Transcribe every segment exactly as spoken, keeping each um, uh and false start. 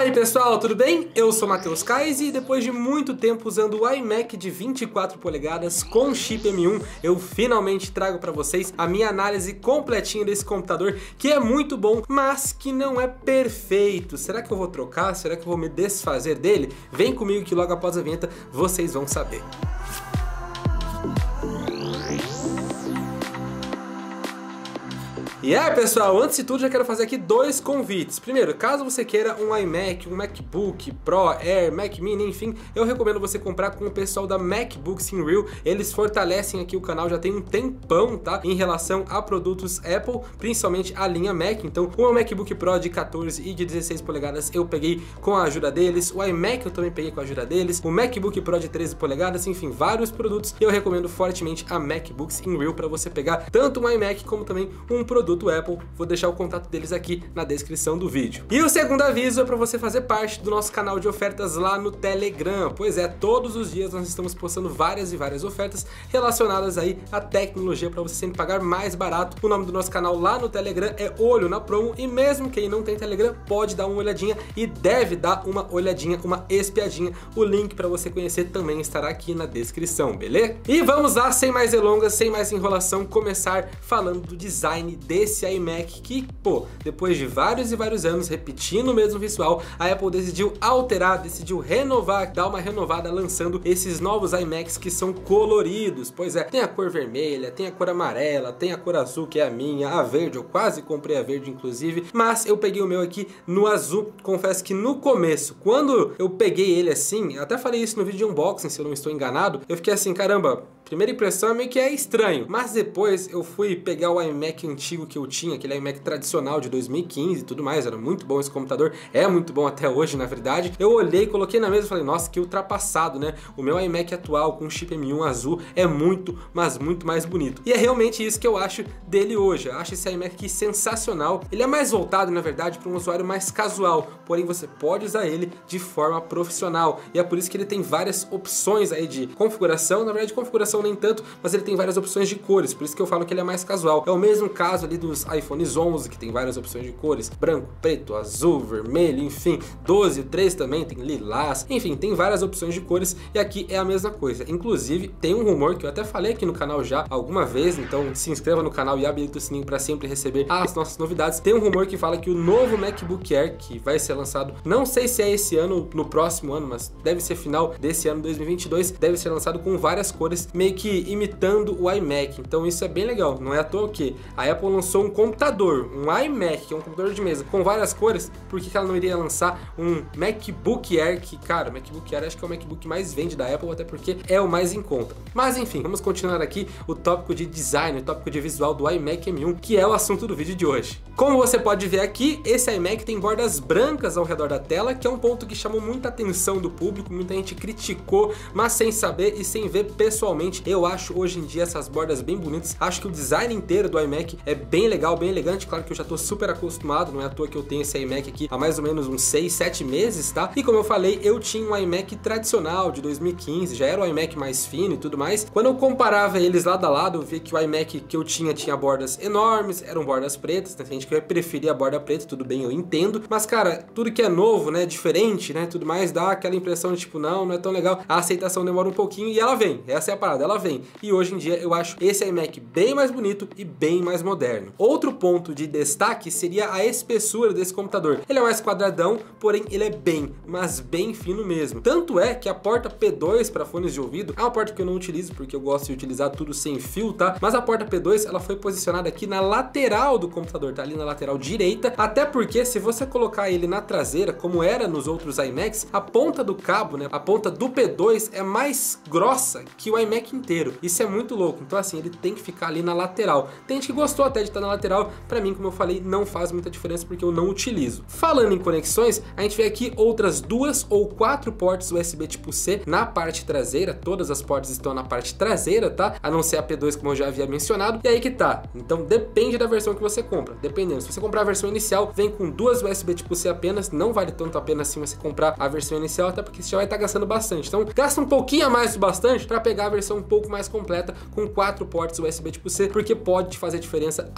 Fala aí pessoal, tudo bem? Eu sou Matheus Kais e depois de muito tempo usando o iMac de vinte e quatro polegadas com chip M um, eu finalmente trago para vocês a minha análise completinha desse computador, que é muito bom, mas que não é perfeito. Será que eu vou trocar? Será que eu vou me desfazer dele? Vem comigo que logo após a vinheta vocês vão saber. E aí pessoal, antes de tudo já quero fazer aqui dois convites. Primeiro, caso você queira um iMac, um MacBook Pro, Air, Mac Mini, enfim, eu recomendo você comprar com o pessoal da MacBooks in Real. Eles fortalecem aqui o canal já tem um tempão, tá? Em relação a produtos Apple, principalmente a linha Mac. Então, o meu MacBook Pro de quatorze e de dezesseis polegadas eu peguei com a ajuda deles. O iMac eu também peguei com a ajuda deles. O MacBook Pro de treze polegadas, enfim, vários produtos. E eu recomendo fortemente a MacBooks in Real para você pegar tanto um iMac como também um produto do Apple. Vou deixar o contato deles aqui na descrição do vídeo. E o segundo aviso é para você fazer parte do nosso canal de ofertas lá no Telegram. Pois é, todos os dias nós estamos postando várias e várias ofertas relacionadas aí à tecnologia para você sempre pagar mais barato. O nome do nosso canal lá no Telegram é Olho na Promo e mesmo quem não tem Telegram pode dar uma olhadinha e deve dar uma olhadinha, uma espiadinha. O link para você conhecer também estará aqui na descrição, beleza? E vamos lá, sem mais delongas, sem mais enrolação, começar falando do design desse Esse iMac que, pô, depois de vários e vários anos repetindo o mesmo visual, a Apple decidiu alterar, decidiu renovar, dar uma renovada lançando esses novos iMacs que são coloridos. Pois é, tem a cor vermelha, tem a cor amarela, tem a cor azul que é a minha, a verde, eu quase comprei a verde inclusive, mas eu peguei o meu aqui no azul. Confesso que no começo, quando eu peguei ele assim, até falei isso no vídeo de unboxing se eu não estou enganado, eu fiquei assim, caramba, primeira impressão é meio que é estranho, mas depois eu fui pegar o iMac antigo que eu tinha, aquele iMac tradicional de dois mil e quinze e tudo mais, era muito bom esse computador, é muito bom até hoje na verdade. Eu olhei, coloquei na mesa e falei, nossa, que ultrapassado, né? O meu iMac atual com chip M um azul é muito, mas muito mais bonito. E é realmente isso que eu acho dele hoje. Eu acho esse iMac aqui sensacional. Ele é mais voltado, na verdade, para um usuário mais casual, porém você pode usar ele de forma profissional. E é por isso que ele tem várias opções aí de configuração, na verdade configuração nem tanto, mas ele tem várias opções de cores, por isso que eu falo que ele é mais casual. É o mesmo caso ali dos iPhones onze, que tem várias opções de cores, branco, preto, azul, vermelho, enfim, doze, o treze também tem lilás, enfim, tem várias opções de cores e aqui é a mesma coisa. Inclusive, tem um rumor que eu até falei aqui no canal já alguma vez, então se inscreva no canal e habilita o sininho para sempre receber as nossas novidades. Tem um rumor que fala que o novo MacBook Air, que vai ser lançado, não sei se é esse ano, no próximo ano, mas deve ser final desse ano, dois mil e vinte e dois, deve ser lançado com várias cores, meio que imitando o iMac, então isso é bem legal. Não é à toa que a Apple lançou um computador, um iMac, que é um computador de mesa com várias cores, por que ela não iria lançar um MacBook Air, que cara, o MacBook Air acho que é o MacBook mais vende da Apple, até porque é o mais em conta. Mas enfim, vamos continuar aqui o tópico de design, o tópico de visual do iMac M um, que é o assunto do vídeo de hoje. Como você pode ver aqui, esse iMac tem bordas brancas ao redor da tela, que é um ponto que chamou muita atenção do público, muita gente criticou, mas sem saber e sem ver pessoalmente, eu acho hoje em dia essas bordas bem bonitas. Acho que o design inteiro do iMac é bem legal, bem elegante. Claro que eu já tô super acostumado, não é à toa que eu tenho esse iMac aqui há mais ou menos uns seis, sete meses, tá? E como eu falei, eu tinha um iMac tradicional de dois mil e quinze, já era o iMac mais fino e tudo mais. Quando eu comparava eles lado a lado, eu vi que o iMac que eu tinha tinha bordas enormes, eram bordas pretas, tem gente que vai preferir a borda preta, tudo bem, eu entendo. Mas cara, tudo que é novo, né, diferente, né, tudo mais, dá aquela impressão de tipo, não, não é tão legal. A aceitação demora um pouquinho e ela vem, essa é a parada, ela vem. E hoje em dia eu acho esse iMac bem mais bonito e bem mais moderno. Outro ponto de destaque seria a espessura desse computador. Ele é mais quadradão, porém ele é bem, mas bem fino mesmo. Tanto é que a porta P dois para fones de ouvido é uma porta que eu não utilizo porque eu gosto de utilizar tudo sem fio, tá? Mas a porta P dois ela foi posicionada aqui na lateral do computador, tá ali na lateral direita, até porque se você colocar ele na traseira, como era nos outros iMacs, a ponta do cabo, né, a ponta do P dois é mais grossa que o iMac inteiro. Isso é muito louco, então assim, ele tem que ficar ali na lateral. Tem gente que gostou até de estar na lateral, pra mim, como eu falei, não faz muita diferença porque eu não utilizo. Falando em conexões, a gente vê aqui outras duas ou quatro portas U S B tipo C na parte traseira, todas as portas estão na parte traseira, tá? A não ser a P dois, como eu já havia mencionado, e aí que tá. Então depende da versão que você compra, dependendo. Se você comprar a versão inicial, vem com duas U S B tipo C apenas, não vale tanto a pena assim você comprar a versão inicial, até porque você já vai estar gastando bastante. Então gasta um pouquinho a mais do bastante para pegar a versão um pouco mais completa com quatro portas U S B tipo C, porque pode te fazer diferença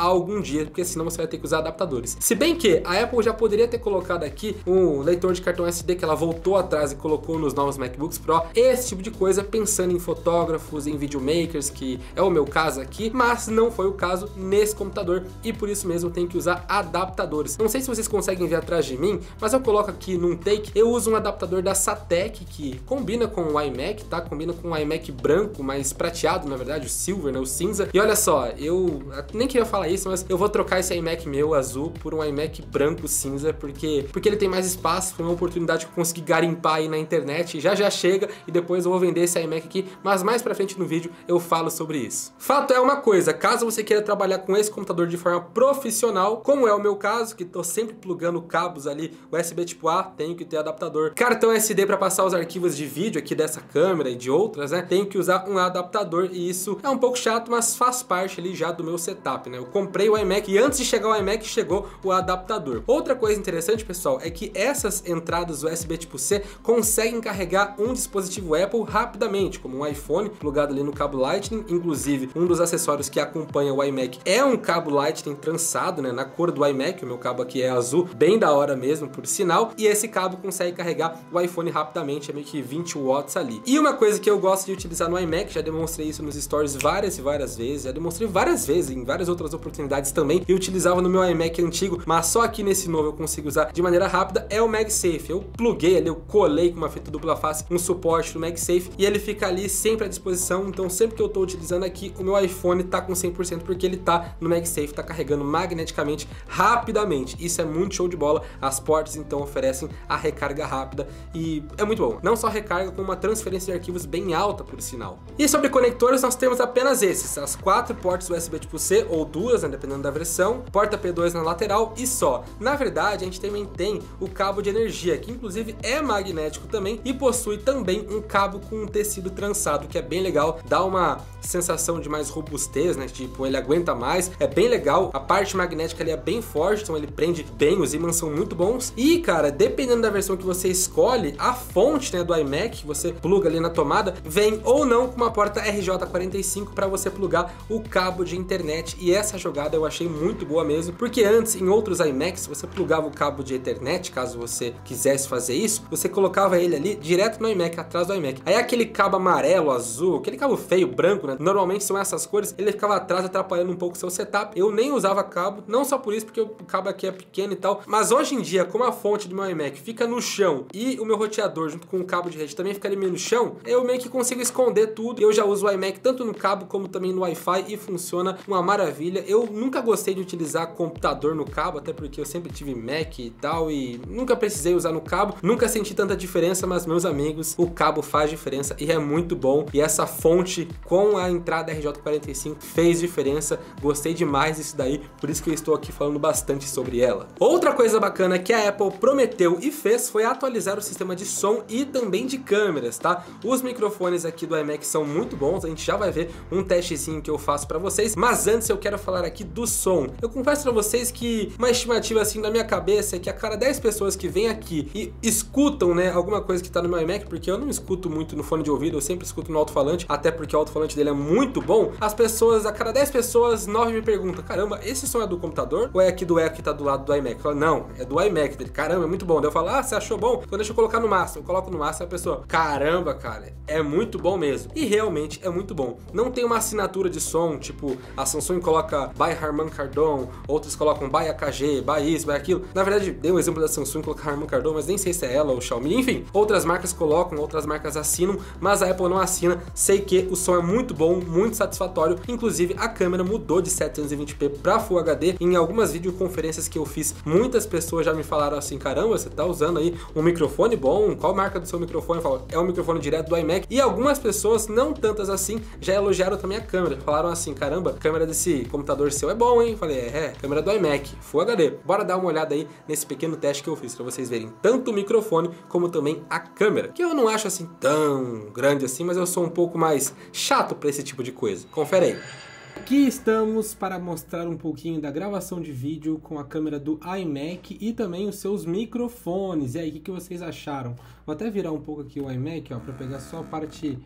algum dia, porque senão você vai ter que usar adaptadores. Se bem que a Apple já poderia ter colocado aqui um leitor de cartão S D que ela voltou atrás e colocou nos novos MacBooks Pro, esse tipo de coisa, pensando em fotógrafos, em videomakers, que é o meu caso aqui, mas não foi o caso nesse computador e por isso mesmo eu tenho que usar adaptadores. Não sei se vocês conseguem ver atrás de mim, mas eu coloco aqui num take, eu uso um adaptador da Satek que combina com o iMac, tá? Combina com o iMac branco, mais prateado, na verdade, o silver, né? O cinza. E olha só, eu nem queria falar isso, mas eu vou trocar esse iMac meu azul por um iMac branco cinza, porque, porque ele tem mais espaço, foi uma oportunidade que eu consegui garimpar aí na internet, já já chega e depois eu vou vender esse iMac aqui, mas mais pra frente no vídeo eu falo sobre isso. Fato é uma coisa, caso você queira trabalhar com esse computador de forma profissional, como é o meu caso, que tô sempre plugando cabos ali, U S B tipo A, tenho que ter adaptador, cartão S D para passar os arquivos de vídeo aqui dessa câmera e de outras, né, tenho que usar um adaptador e isso é um pouco chato, mas faz parte ali já do meu setup, né, eu comprei o iMac e antes de chegar o iMac chegou o adaptador. Outra coisa interessante, pessoal, é que essas entradas U S B tipo C conseguem carregar um dispositivo Apple rapidamente, como um iPhone plugado ali no cabo Lightning, inclusive um dos acessórios que acompanha o iMac é um cabo Lightning trançado, né, na cor do iMac, o meu cabo aqui é azul, bem da hora mesmo, por sinal, e esse cabo consegue carregar o iPhone rapidamente, é meio que vinte watts ali. E uma coisa que eu gosto de utilizar no iMac, já demonstrei isso nos stories várias e várias vezes, já demonstrei várias vezes em várias outras oportunidades também, eu utilizava no meu iMac antigo, mas só aqui nesse novo eu consigo usar de maneira rápida, é o MagSafe. Eu pluguei ali, eu colei com uma fita dupla face um suporte do MagSafe e ele fica ali sempre à disposição, então sempre que eu tô utilizando aqui, o meu iPhone tá com cem por cento porque ele tá no MagSafe, tá carregando magneticamente rapidamente. Isso é muito show de bola, as portas então oferecem a recarga rápida e é muito bom. Não só recarga, como uma transferência de arquivos bem alta, por sinal. E sobre conectores, nós temos apenas esses, as quatro portas U S B tipo C, ou duas, né, dependendo da versão, porta P dois na lateral e só. Na verdade, a gente também tem o cabo de energia, que inclusive é magnético também e possui também um cabo com um tecido trançado, que é bem legal, dá uma sensação de mais robustez, né, tipo, ele aguenta mais, é bem legal, a parte magnética ali é bem forte, então ele prende bem, os ímãs são muito bons e, cara, dependendo da versão que você escolhe, a fonte, né, do iMac, que você pluga ali na tomada, vem ou não com uma porta R J quarenta e cinco para você plugar o cabo de internet e essa jogada eu achei muito boa mesmo, porque antes, em outros iMacs, você plugava o cabo de Ethernet, caso você quisesse fazer isso, você colocava ele ali direto no iMac, atrás do iMac. Aí aquele cabo amarelo, azul, aquele cabo feio, branco, né, normalmente são essas cores, ele ficava atrás atrapalhando um pouco o seu setup. Eu nem usava cabo, não só por isso, porque o cabo aqui é pequeno e tal, mas hoje em dia, como a fonte do meu iMac fica no chão e o meu roteador junto com o cabo de rede também fica ali meio no chão, eu meio que consigo esconder tudo. Eu já uso o iMac tanto no cabo como também no Wi-Fi e funciona uma maravilha. Eu nunca gostei de utilizar computador no cabo, até porque eu sempre tive Mac e tal e nunca precisei usar no cabo, nunca senti tanta diferença, mas meus amigos, o cabo faz diferença e é muito bom. E essa fonte com a entrada R J quarenta e cinco fez diferença, gostei demais disso daí, por isso que eu estou aqui falando bastante sobre ela. Outra coisa bacana que a Apple prometeu e fez foi atualizar o sistema de som e também de câmeras, tá? Os microfones aqui do iMac são muito bons, a gente já vai ver um testezinho que eu faço pra vocês, mas antes eu quero falar aqui do som. Eu confesso pra vocês que uma estimativa assim na minha cabeça é que a cada dez pessoas que vêm aqui e escutam, né, alguma coisa que tá no meu iMac, porque eu não escuto muito no fone de ouvido, eu sempre escuto no alto-falante, até porque o alto-falante dele é muito bom, as pessoas, a cada dez pessoas, nove me perguntam, caramba, esse som é do computador ou é aqui do Echo que tá do lado do iMac? Eu falo, não, é do iMac dele, caramba, é muito bom. Daí eu falo, ah, você achou bom? Então deixa eu colocar no máximo. Eu coloco no máximo e a pessoa, caramba, cara, é muito bom mesmo. E realmente é muito bom. Não tem uma assinatura de som, tipo, a Samsung coloca by Harman Kardon, outros colocam by A K G, by isso, by aquilo. Na verdade, dei um exemplo da Samsung colocar Harman Kardon, mas nem sei se é ela ou Xiaomi. Enfim, outras marcas colocam, outras marcas assinam, mas a Apple não assina. Sei que o som é muito bom, muito satisfatório. Inclusive, a câmera mudou de setecentos e vinte p para Full H D. Em algumas videoconferências que eu fiz, muitas pessoas já me falaram assim, caramba, você tá usando aí um microfone bom? Qual marca do seu microfone? Eu falo, é o microfone direto do iMac. E algumas pessoas, não tantas assim, já elogiaram também a câmera. Falaram assim, caramba, a câmera desse computador seu é bom, hein? Eu falei, é, é, câmera do iMac, Full H D. Bora dar uma olhada aí nesse pequeno teste que eu fiz, pra vocês verem tanto o microfone como também a câmera. Que eu não acho assim tão grande assim, mas eu sou um pouco mais chato pra esse tipo de coisa. Confere aí. Aqui estamos para mostrar um pouquinho da gravação de vídeo com a câmera do iMac e também os seus microfones. E aí, o que, que vocês acharam? Vou até virar um pouco aqui o iMac, ó, para pegar só a parte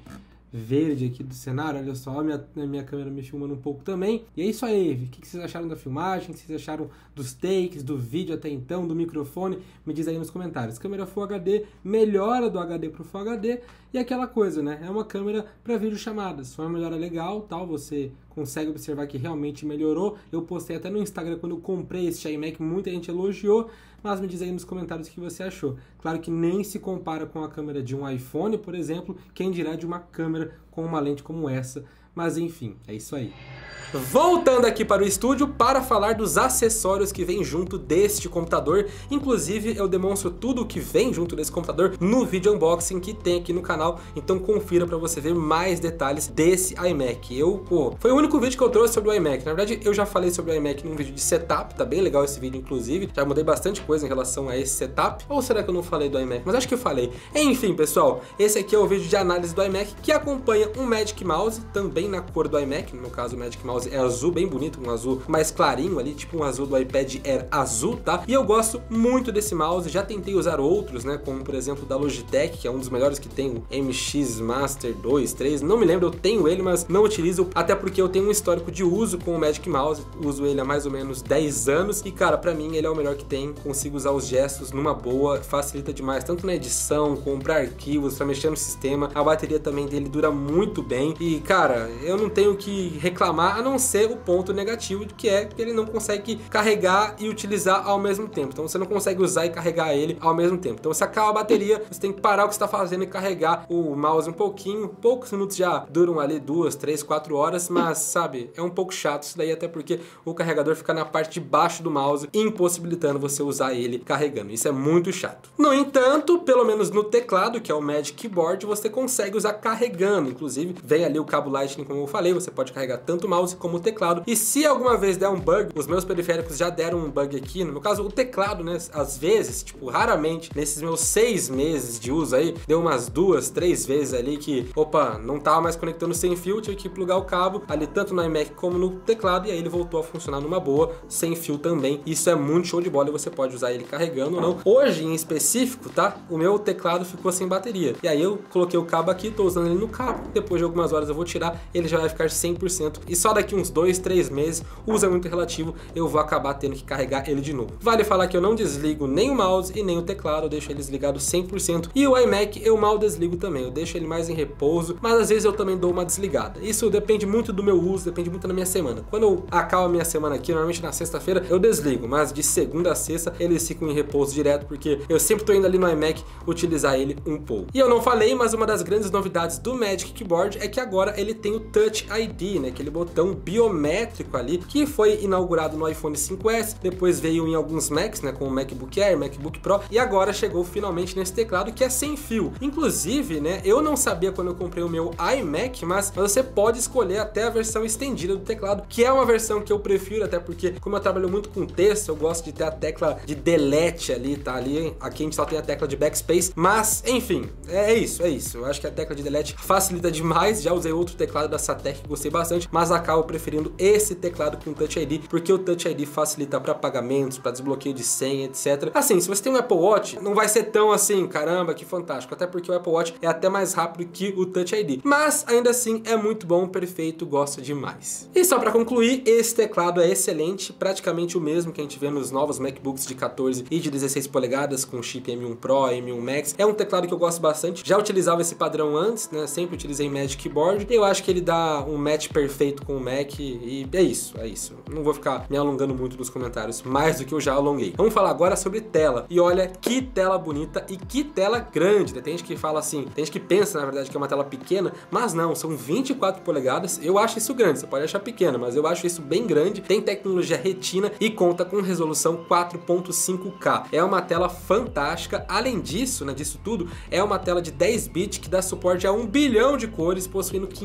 verde aqui do cenário, olha só, a minha, a minha câmera me filmando um pouco também. E é isso aí, o que vocês acharam da filmagem, o que vocês acharam dos takes, do vídeo até então, do microfone? Me diz aí nos comentários. Câmera Full H D, melhora do H D pro Full H D, e aquela coisa, né, é uma câmera para videochamadas, foi uma melhora legal, tal, você consegue observar que realmente melhorou. Eu postei até no Instagram quando eu comprei esse iMac, muita gente elogiou, mas me diz aí nos comentários o que você achou. Claro que nem se compara com a câmera de um iPhone, por exemplo, quem dirá de uma câmera com uma lente como essa, mas enfim, é isso aí. Voltando aqui para o estúdio para falar dos acessórios que vem junto deste computador. Inclusive eu demonstro tudo o que vem junto desse computador no vídeo unboxing que tem aqui no canal, então confira para você ver mais detalhes desse iMac. Eu, pô, foi o único vídeo que eu trouxe sobre o iMac. Na verdade eu já falei sobre o iMac num vídeo de setup, tá bem legal esse vídeo inclusive, já mudei bastante coisa em relação a esse setup. Ou será que eu não falei do iMac? Mas acho que eu falei. Enfim pessoal, esse aqui é o vídeo de análise do iMac que acompanha um Magic Mouse, também na cor do iMac, no caso o Magic Mouse é azul, bem bonito, um azul mais clarinho ali, tipo um azul do iPad Air azul, tá? E eu gosto muito desse mouse, já tentei usar outros, né, como por exemplo da Logitech, que é um dos melhores que tem, o M X Master dois, três, não me lembro, eu tenho ele, mas não utilizo, até porque eu tenho um histórico de uso com o Magic Mouse, uso ele há mais ou menos dez anos, e cara, pra mim ele é o melhor que tem, consigo usar os gestos numa boa, facilita demais, tanto na edição, como pra arquivos, pra mexer no sistema, a bateria também dele dura muito bem, e cara, eu não tenho que reclamar, a não ser o ponto negativo, que é que ele não consegue carregar e utilizar ao mesmo tempo. Então você não consegue usar e carregar ele ao mesmo tempo. Então se acaba a bateria, você tem que parar o que você está fazendo e carregar o mouse um pouquinho. Poucos minutos já duram ali duas, três, quatro horas, mas sabe, é um pouco chato isso daí, até porque o carregador fica na parte de baixo do mouse, impossibilitando você usar ele carregando. Isso é muito chato. No entanto, pelo menos no teclado, que é o Magic Keyboard, você consegue usar carregando. Inclusive, vem ali o cabo Lightning, como eu falei, você pode carregar tanto o mouse como o teclado. E se alguma vez der um bug, os meus periféricos já deram um bug aqui, no meu caso o teclado, né, às vezes, tipo, raramente, nesses meus seis meses de uso aí, deu umas duas, três vezes ali que, opa, não tava mais conectando sem fio, tive que plugar o cabo ali tanto no iMac como no teclado, e aí ele voltou a funcionar numa boa, sem fio também. Isso é muito show de bola e você pode usar ele carregando ou não. Hoje, em específico, tá, o meu teclado ficou sem bateria, e aí eu coloquei o cabo aqui, tô usando ele no cabo, depois de algumas horas eu vou tirar, ele já vai ficar cem por cento, e só daqui uns dois, três meses, usa muito relativo, eu vou acabar tendo que carregar ele de novo. Vale falar que eu não desligo nem o mouse e nem o teclado, eu deixo ele desligado cem por cento, e o iMac eu mal desligo também, eu deixo ele mais em repouso, mas às vezes eu também dou uma desligada. Isso depende muito do meu uso, depende muito da minha semana. Quando eu acabo a minha semana aqui, normalmente na sexta-feira, eu desligo, mas de segunda a sexta eles ficam em repouso direto, porque eu sempre tô indo ali no iMac utilizar ele um pouco. E eu não falei, mas uma das grandes novidades do Magic Keyboard é que agora ele tem o Touch I D, né, aquele botão biométrico ali, que foi inaugurado no iPhone cinco S, depois veio em alguns Macs, né, como o MacBook Air, MacBook Pro, e agora chegou finalmente nesse teclado que é sem fio. Inclusive, né, eu não sabia quando eu comprei o meu iMac, mas você pode escolher até a versão estendida do teclado, que é uma versão que eu prefiro, até porque como eu trabalho muito com texto, eu gosto de ter a tecla de delete ali, tá ali, aqui a gente só tem a tecla de backspace, mas enfim, é isso, é isso. Eu acho que a tecla de delete facilita demais, já usei outro teclado da Satek que gostei bastante, mas acabo preferindo esse teclado com Touch I D, porque o Touch I D facilita para pagamentos, para desbloqueio de senha, etcétera. Assim, se você tem um Apple Watch, não vai ser tão assim, caramba, que fantástico, até porque o Apple Watch é até mais rápido que o Touch I D, mas ainda assim é muito bom, perfeito, gosto demais. E só para concluir, esse teclado é excelente, praticamente o mesmo que a gente vê nos novos MacBooks de quatorze e de dezesseis polegadas com chip M um Pro, M um Max. É um teclado que eu gosto bastante, já utilizava esse padrão antes, né, sempre utilizei Magic Keyboard, eu acho que ele dá um match perfeito com o Mac e é isso, é isso. Não vou ficar me alongando muito nos comentários, mais do que eu já alonguei. Vamos falar agora sobre tela. E olha que tela bonita e que tela grande, né? Tem gente que fala assim, tem gente que pensa na verdade que é uma tela pequena, mas não, são vinte e quatro polegadas. Eu acho isso grande, você pode achar pequena, mas eu acho isso bem grande. Tem tecnologia retina e conta com resolução quatro ponto cinco K. É uma tela fantástica. Além disso, né, disso tudo, é uma tela de dez bits que dá suporte a um bilhão de cores, possuindo quinhentos e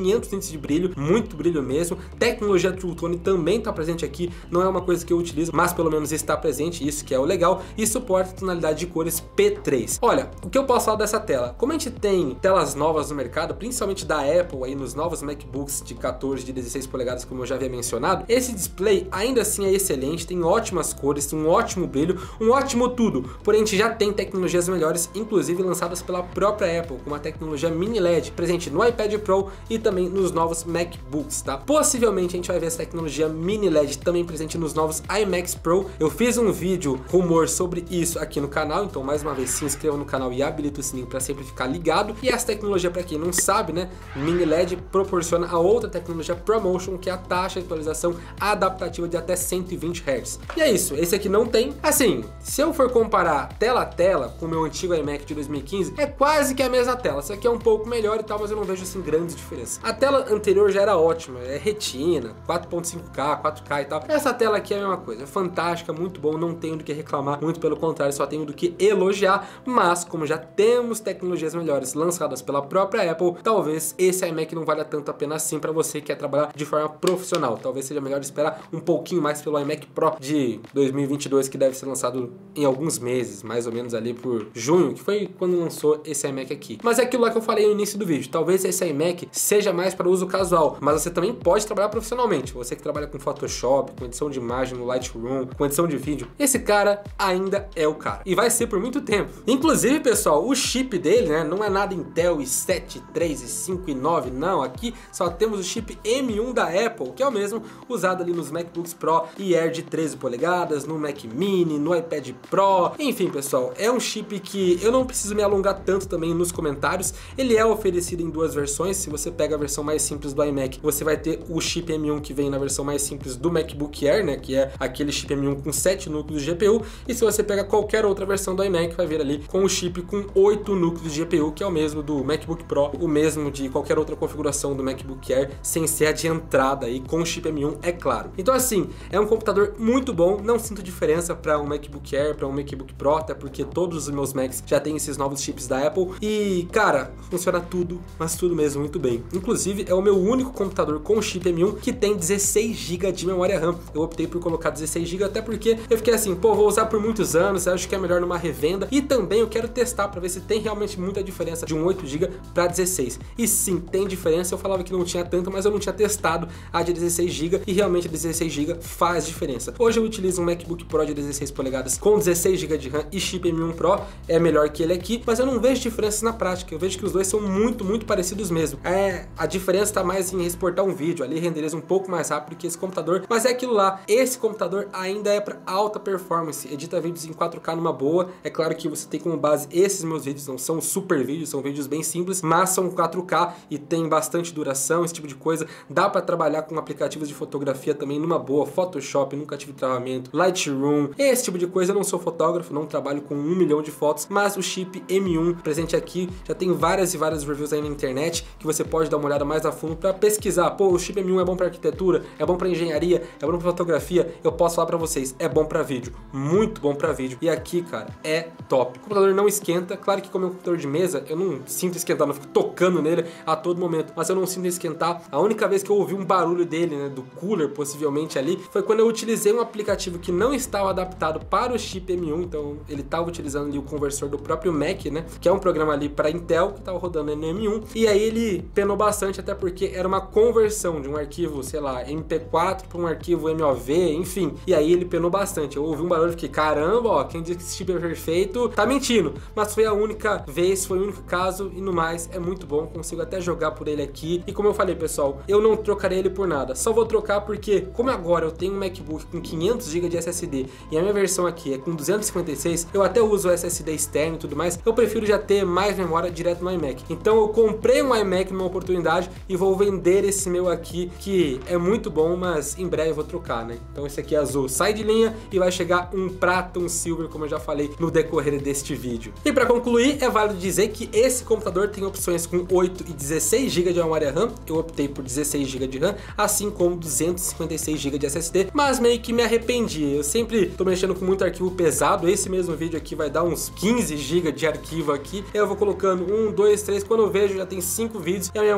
índice de brilho, muito brilho mesmo. Tecnologia True Tone também está presente aqui, não é uma coisa que eu utilizo, mas pelo menos está presente, isso que é o legal, e suporta tonalidade de cores P três. Olha, o que eu posso falar dessa tela? Como a gente tem telas novas no mercado, principalmente da Apple aí nos novos MacBooks de quatorze, de dezesseis polegadas, como eu já havia mencionado, esse display ainda assim é excelente, tem ótimas cores, um ótimo brilho, um ótimo tudo, porém a gente já tem tecnologias melhores, inclusive lançadas pela própria Apple, como a tecnologia Mini L E D, presente no iPad Pro e também nos novos MacBooks, tá? Possivelmente a gente vai ver essa tecnologia Mini L E D também presente nos novos iMacs Pro. Eu fiz um vídeo rumor sobre isso aqui no canal, então mais uma vez se inscreva no canal e habilita o sininho para sempre ficar ligado. E essa tecnologia, para quem não sabe, né, Mini L E D proporciona a outra tecnologia ProMotion, que é a taxa de atualização adaptativa de até cento e vinte hertz. E é isso, esse aqui não tem. Assim, se eu for comparar tela a tela com o meu antigo iMac de dois mil e quinze, é quase que a mesma tela. Essa aqui é um pouco melhor e tal, mas eu não vejo assim grandes diferenças. A tela anterior já era ótima, é retina, quatro ponto cinco K, quatro K e tal. Essa tela aqui é a mesma coisa, é fantástica, muito bom, não tenho do que reclamar, muito pelo contrário, só tenho do que elogiar, mas como já temos tecnologias melhores lançadas pela própria Apple, talvez esse iMac não valha tanto a pena assim para você que quer trabalhar de forma profissional. Talvez seja melhor esperar um pouquinho mais pelo iMac Pro de dois mil e vinte e dois, que deve ser lançado em alguns meses, mais ou menos ali por junho, que foi quando lançou esse iMac aqui. Mas é aquilo lá que eu falei no início do vídeo, talvez esse iMac seja mais para uso casual, mas você também pode trabalhar profissionalmente. Você que trabalha com Photoshop, com edição de imagem no Lightroom, com edição de vídeo, esse cara ainda é o cara. E vai ser por muito tempo. Inclusive, pessoal, o chip dele, né, não é nada Intel i sete, três, i cinco, i nove, não. Aqui só temos o chip M um da Apple, que é o mesmo usado ali nos MacBooks Pro e Air de treze polegadas, no Mac Mini, no iPad Pro. Enfim, pessoal, é um chip que eu não preciso me alongar tanto também nos comentários. Ele é oferecido em duas versões. Se você pega a versão mais simples do iMac, você vai ter o chip M um que vem na versão mais simples do MacBook Air, né, que é aquele chip M um com sete núcleos de G P U. E se você pega qualquer outra versão do iMac, vai vir ali com o chip com oito núcleos de G P U, que é o mesmo do MacBook Pro, o mesmo de qualquer outra configuração do MacBook Air, sem ser a de entrada aí, com o chip M um, é claro. Então assim, é um computador muito bom, não sinto diferença para um MacBook Air, para um MacBook Pro, até porque todos os meus Macs já têm esses novos chips da Apple e, cara, funciona tudo, mas tudo mesmo muito bem. Inclusive, é o meu único computador com chip M um que tem dezesseis gigas de memória RAM. Eu optei por colocar dezesseis gigas, até porque eu fiquei assim, pô, vou usar por muitos anos, acho que é melhor numa revenda, e também eu quero testar para ver se tem realmente muita diferença de um oito gigas para dezesseis. E sim, tem diferença. Eu falava que não tinha tanto, mas eu não tinha testado a de dezesseis gigas e realmente a dezesseis gigas faz diferença. Hoje eu utilizo um MacBook Pro de dezesseis polegadas com dezesseis gigas de RAM e chip M um Pro, é melhor que ele aqui, mas eu não vejo diferenças na prática. Eu vejo que os dois são muito, muito parecidos mesmo. É, a diferença está mais em exportar um vídeo, ali renderiza um pouco mais rápido que esse computador, mas é aquilo lá, esse computador ainda é para alta performance, edita vídeos em quatro K numa boa. É claro que você tem como base esses meus vídeos, não são super vídeos, são vídeos bem simples, mas são quatro K e tem bastante duração, esse tipo de coisa. Dá para trabalhar com aplicativos de fotografia também numa boa, Photoshop, nunca tive travamento, Lightroom, esse tipo de coisa. Eu não sou fotógrafo, não trabalho com um milhão de fotos, mas o chip M um presente aqui já tem várias e várias reviews aí na internet que você pode dar uma olhada mais a fundo para pesquisar. Pô, o chip M um é bom para arquitetura, é bom para engenharia, é bom para fotografia. Eu posso falar para vocês, é bom para vídeo, muito bom para vídeo. E aqui, cara, é top. O computador não esquenta, claro que como é um computador de mesa, eu não sinto esquentar, não fico tocando nele a todo momento, mas eu não sinto esquentar. A única vez que eu ouvi um barulho dele, né, do cooler, possivelmente ali, foi quando eu utilizei um aplicativo que não estava adaptado para o chip M um, então ele estava utilizando ali o conversor do próprio Mac, né, que é um programa ali para Intel, que estava rodando no M um, e aí ele penou bastante, até porque era uma conversão de um arquivo, sei lá, M P quatro para um arquivo M O V, enfim, e aí ele penou bastante. Eu ouvi um barulho e fiquei, caramba, ó, quem diz que esse chip é perfeito, tá mentindo. Mas foi a única vez, foi o único caso, e no mais, é muito bom, consigo até jogar por ele aqui. E como eu falei, pessoal, eu não trocarei ele por nada, só vou trocar porque, como agora eu tenho um MacBook com quinhentos gigas de S S D e a minha versão aqui é com duzentos e cinquenta e seis, eu até uso o S S D externo e tudo mais, eu prefiro já ter mais memória direto no iMac. Então eu comprei um iMac numa oportunidade e vou vender esse meu aqui, que é muito bom, mas em breve eu vou trocar, né? Então esse aqui é azul, sai de linha, e vai chegar um prata, um silver, como eu já falei no decorrer deste vídeo. E para concluir, é válido dizer que esse computador tem opções com oito e dezesseis gigas de memória RAM. Eu optei por dezesseis gigas de RAM, assim como duzentos e cinquenta e seis gigas de S S D, mas meio que me arrependi. Eu sempre tô mexendo com muito arquivo pesado. Esse mesmo vídeo aqui vai dar uns quinze gigas de arquivo aqui. Eu vou colocando um, dois, três, quando eu vejo já tem cinco vídeos e a memória já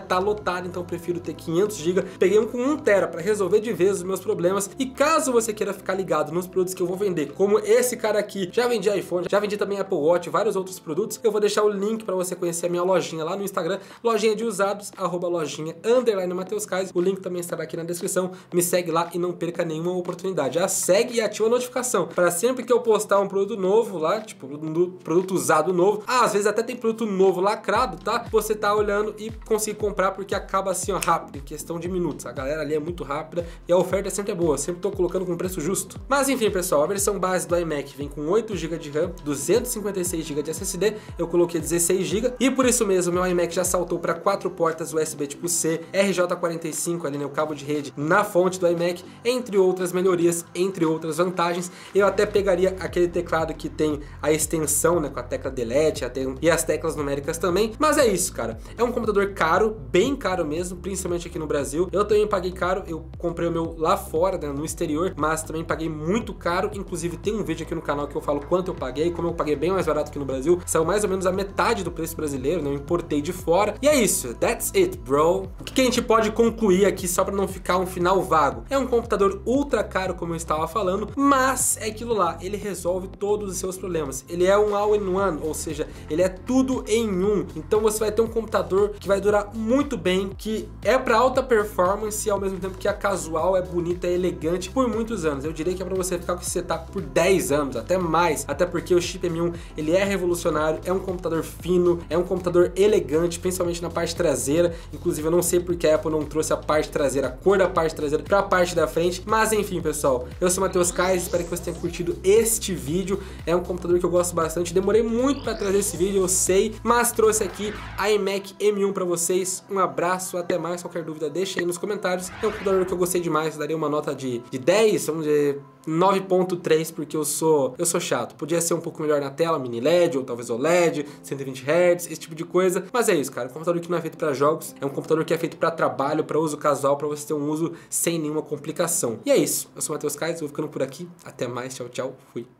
tá lotado, então eu prefiro ter quinhentos gigas. Peguei um com um tera para resolver de vez os meus problemas. E caso você queira ficar ligado nos produtos que eu vou vender, como esse cara aqui, já vendi iPhone, já vendi também Apple Watch, vários outros produtos, eu vou deixar o link para você conhecer a minha lojinha lá no Instagram, lojinha de usados, arroba lojinha, underline Matheus Kais. O link também estará aqui na descrição. Me segue lá e não perca nenhuma oportunidade. Já segue e ativa a notificação para sempre que eu postar um produto novo lá, tipo, um produto usado novo, ah, às vezes até tem produto novo lacrado, tá? Você tá olhando e conseguir comprar, porque acaba assim, ó, rápido, em questão de minutos. A galera ali é muito rápida e a oferta sempre é boa, sempre tô colocando com preço justo. Mas enfim, pessoal, a versão base do iMac vem com oito gigas de RAM, duzentos e cinquenta e seis gigas de S S D, eu coloquei dezesseis gigas, e por isso mesmo meu iMac já saltou para quatro portas U S B tipo C, R J quarenta e cinco ali, né, o cabo de rede na fonte do iMac, entre outras melhorias, entre outras vantagens. Eu até pegaria aquele teclado que tem a extensão, né, com a tecla Delete e as teclas numéricas também, mas é isso, cara. É um computador caro, bem caro mesmo, principalmente aqui no Brasil. Eu também paguei caro, eu comprei o meu lá fora, né, no exterior, mas também paguei muito caro. Inclusive tem um vídeo aqui no canal que eu falo quanto eu paguei, como eu paguei bem mais barato aqui no Brasil, saiu mais ou menos a metade do preço brasileiro, né, eu importei de fora. E é isso, that's it, bro. O que a gente pode concluir aqui, só para não ficar um final vago? É um computador ultra caro, como eu estava falando, mas é aquilo lá, ele resolve todos os seus problemas. Ele é um all-in-one, ou seja, ele é tudo em um. Então você vai ter um computador que vai durar muito bem, que é para alta performance e ao mesmo tempo que é casual, é bonita, é elegante por muitos anos. Eu diria que é para você ficar com esse setup por dez anos, até mais, até porque o chip M um, ele é revolucionário, é um computador fino, é um computador elegante, principalmente na parte traseira. Inclusive eu não sei porque a Apple não trouxe a parte traseira, a cor da parte traseira para a parte da frente, mas enfim, pessoal, eu sou o Matheus Kais, espero que você tenha curtido este vídeo. É um computador que eu gosto bastante, demorei muito para trazer esse vídeo, eu sei, mas trouxe aqui a iMac M um para vocês. Um abraço, até mais. Qualquer dúvida deixa aí nos comentários. É um computador que eu gostei demais, daria uma nota de, de dez, vamos dizer nove ponto três, porque eu sou eu sou chato. Podia ser um pouco melhor na tela, mini L E D ou talvez O L E D, cento e vinte hertz, esse tipo de coisa. Mas é isso, cara. Um computador que não é feito para jogos, é um computador que é feito para trabalho, para uso casual, para você ter um uso sem nenhuma complicação. E é isso. Eu sou o Matheus Kais, vou ficando por aqui. Até mais, tchau, tchau. Fui.